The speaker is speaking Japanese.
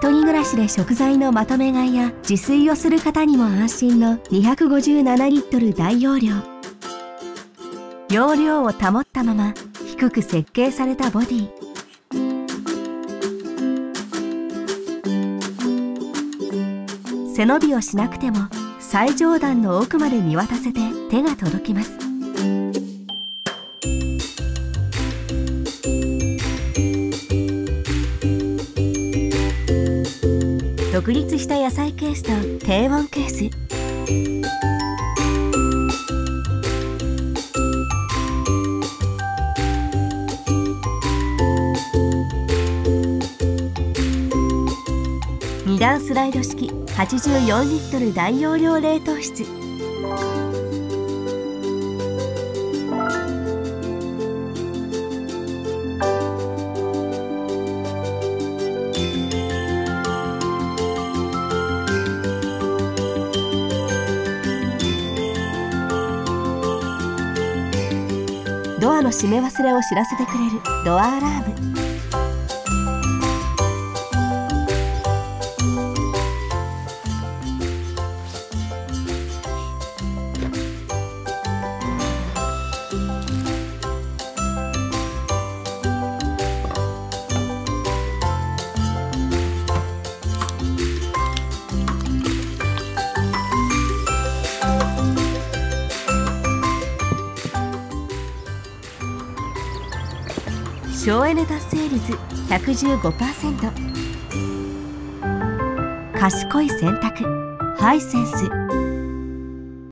一人暮らしで食材のまとめ買いや自炊をする方にも安心の257リットル大容量。容量を保ったまま低く設計されたボディ。背伸びをしなくても最上段の奥まで見渡せて手が届きます。独立した野菜ケースと低温ケース。2段スライド式84リットル大容量冷凍室。ドアの閉め忘れを知らせてくれるドアアラーム。省エネ達成率 115%。賢い選択、ハイセンス。